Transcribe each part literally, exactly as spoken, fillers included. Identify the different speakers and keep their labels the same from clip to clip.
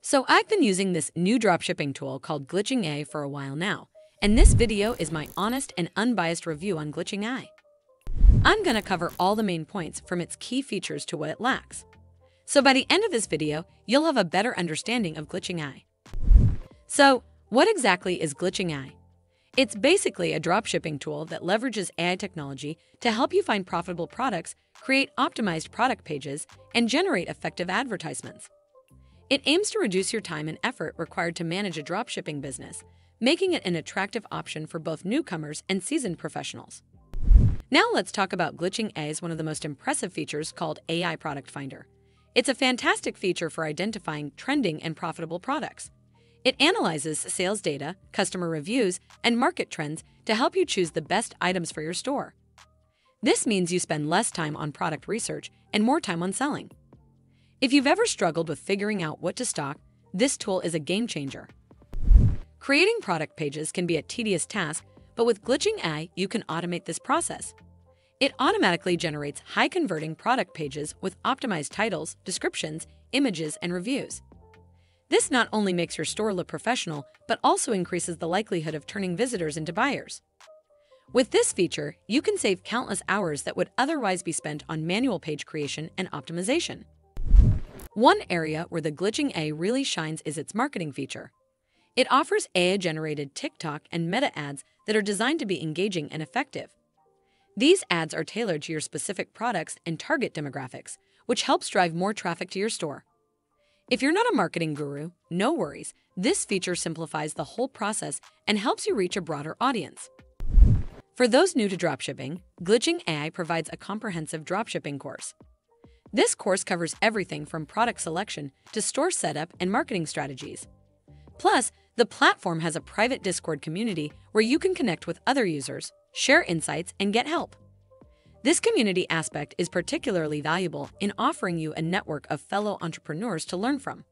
Speaker 1: So I've been using this new dropshipping tool called glitching A I for a while now, and this video is my honest and unbiased review on glitching A I. I'm gonna cover all the main points from its key features to what it lacks. So by the end of this video, you'll have a better understanding of glitching A I. So what exactly is glitching A I? It's basically a dropshipping tool that leverages A I technology to help you find profitable products, create optimized product pages, and generate effective advertisements. It aims to reduce your time and effort required to manage a dropshipping business, making it an attractive option for both newcomers and seasoned professionals. Now let's talk about glitching A I's one of the most impressive features called A I Product Finder. It's a fantastic feature for identifying trending and profitable products. It analyzes sales data, customer reviews, and market trends to help you choose the best items for your store. This means you spend less time on product research and more time on selling. If you've ever struggled with figuring out what to stock, this tool is a game changer. Creating product pages can be a tedious task, but with glitching A I, you can automate this process. It automatically generates high-converting product pages with optimized titles, descriptions, images, and reviews. This not only makes your store look professional, but also increases the likelihood of turning visitors into buyers. With this feature, you can save countless hours that would otherwise be spent on manual page creation and optimization. One area where the glitching A I really shines is its marketing feature. It offers A I-generated TikTok and Meta ads that are designed to be engaging and effective. These ads are tailored to your specific products and target demographics, which helps drive more traffic to your store. If you're not a marketing guru, no worries. This feature simplifies the whole process and helps you reach a broader audience. For those new to dropshipping, glitching A I provides a comprehensive dropshipping course. This course covers everything from product selection to store setup and marketing strategies. Plus, the platform has a private Discord community where you can connect with other users, share insights, and get help. This community aspect is particularly valuable in offering you a network of fellow entrepreneurs to learn from.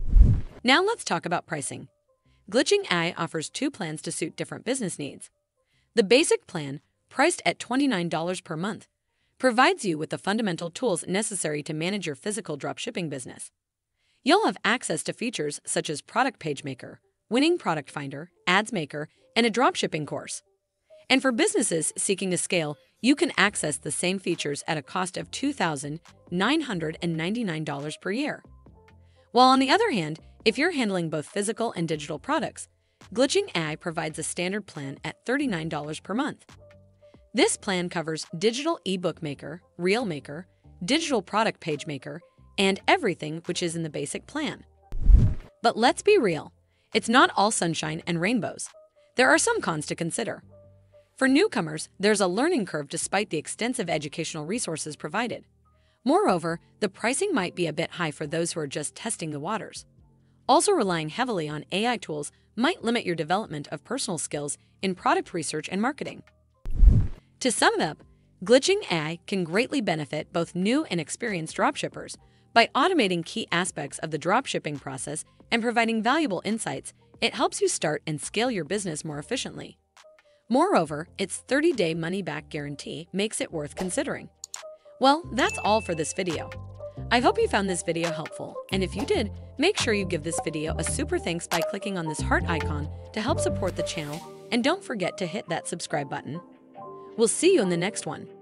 Speaker 1: Now let's talk about pricing. Glitching A I offers two plans to suit different business needs. The basic plan, priced at twenty-nine dollars per month, provides you with the fundamental tools necessary to manage your physical dropshipping business. You'll have access to features such as Product Page Maker, Winning Product Finder, Ads Maker, and a dropshipping course. And for businesses seeking to scale, you can access the same features at a cost of two thousand nine hundred ninety-nine dollars per year. While on the other hand, if you're handling both physical and digital products, glitching A I provides a standard plan at thirty-nine dollars per month. This plan covers Digital eBook Maker, Reel Maker, Digital Product Page Maker, and everything which is in the basic plan. But let's be real, it's not all sunshine and rainbows. There are some cons to consider. For newcomers, there's a learning curve despite the extensive educational resources provided. Moreover, the pricing might be a bit high for those who are just testing the waters. Also, relying heavily on A I tools might limit your development of personal skills in product research and marketing. To sum it up, glitching A I can greatly benefit both new and experienced dropshippers. By automating key aspects of the dropshipping process and providing valuable insights, it helps you start and scale your business more efficiently. Moreover, its thirty-day money-back guarantee makes it worth considering. Well, that's all for this video. I hope you found this video helpful, and if you did, make sure you give this video a super thanks by clicking on this heart icon to help support the channel, and don't forget to hit that subscribe button. We'll see you in the next one.